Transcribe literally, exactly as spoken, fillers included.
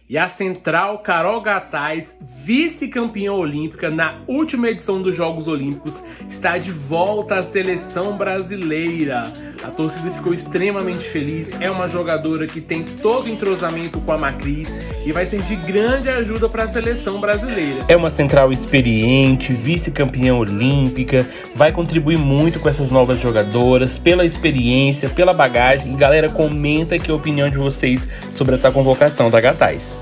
E a central Carol Gataz, vice-campeã olímpica na última edição dos Jogos Olímpicos, está de volta à seleção brasileira. A torcida ficou extremamente feliz, é uma jogadora que tem todo o entrosamento com a Macris e vai ser de grande ajuda para a seleção brasileira. É uma central experiente, vice-campeã olímpica, vai contribuir muito com essas novas jogadoras, pela experiência, pela bagagem. E galera, comenta aqui a opinião de vocês sobre essa convocação da Gataz.